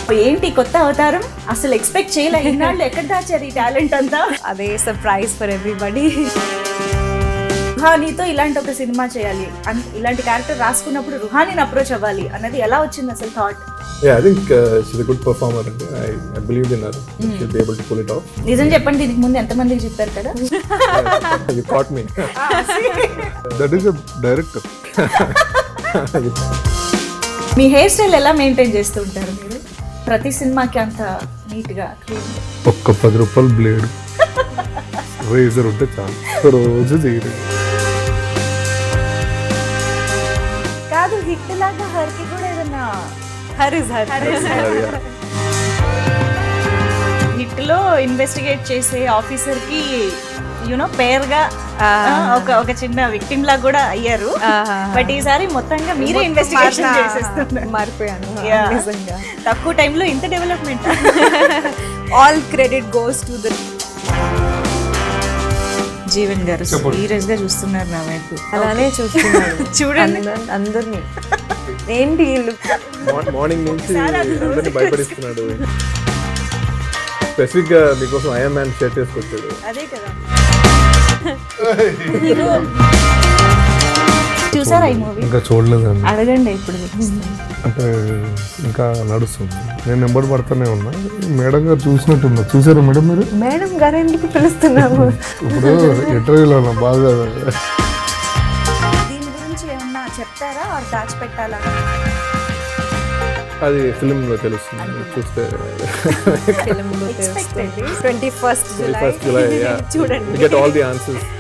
ఏంటి కొత్త అవతారం, అసలు ఎక్స్పెక్ట్ చేయలే, ఈనాళ్ళు ఎక్కడ దాచారు ఈ టాలెంట్ అంతా? అదే సర్ప్రైజ్ ఫర్ ఎవ్రీబడి. రుహానీతో ఇలాంటి ఒక సినిమా చేయాలి, ఇలాంటి క్యారెక్టర్ రాసుకున్నప్పుడు రుహానీని అప్రోచ్ అవ్వాలి అన్నది ఎలా వచ్చింది అసలు thought? Yeah, I think she's a good performer. I believed in her. She'll be able to pull it off. నిజం చెప్పండి, దీనికి ముందు ఎంతమందికి చెప్పారు కదా? You caught me. That is a director. మీ హెయిర్ స్టైల్ ఎలా మెయింటైన్ చేస్తూ ఉంటారు మీరు ప్రతి సినిమాకి అంత నీట్గా క్లీన్? ఒక్క 10 రూపాయలు బ్లేడ్ రేజర్ ఉంటే చాలు, రోజు చేయరు. కాదు, హిట్ లాగా హర్కి కూడా ఏదన్నా హిట్ లో ఇన్వెస్టిగేట్ చేసే ఆఫీసర్ కి యూనో పేర్ గా ఒక చిన్న విక్టిమ్ లా కూడా అయ్యారు. బట్ ఈసారి మొత్తంగా మీరే ఇన్వెస్టిగేషన్ చేసేస్తున్నారు. మారిపోయాను నిజంగా. తక్కువ టైంలో ఇంత development. All credit goes to the Jeevan garu serious గా చూస్తున్నారు నా వైపు. అలానే చూస్తున్నారు చూడండి అందరినీ. ఏంటి మార్నింగ్ నుంచి అందరినీ భయపడిస్తున్నాడు. స్పెసిఫిక్ గా మీకోసం ఐఎమ్ మ్యాన్ షర్ట్ వేసుకొచ్చాడు. అదే కదా. చూసారా ఈ మూవీ? ఇంకా చూడలేదండి. అడగండి ఇప్పుడు. అంటే ఇంకా నడుస్తుంది, నేను నెంబర్ పడుతూనే ఉన్నా. మేడం గారు చూసినట్టున్నా. చూసారా మేడం మీరు? మేడం గారు ఎందుకు పిలుస్తున్నాము? ఇప్పుడు ఇంటర్వ్యూలో బాగా. దీని గురించి ఏమన్నా చెప్తారా దాచిపెట్టాలా? అది ఫిల్మ్ లో తెలుస్తుంది, చూస్తే. 21st July చూడండి. Get all the answers.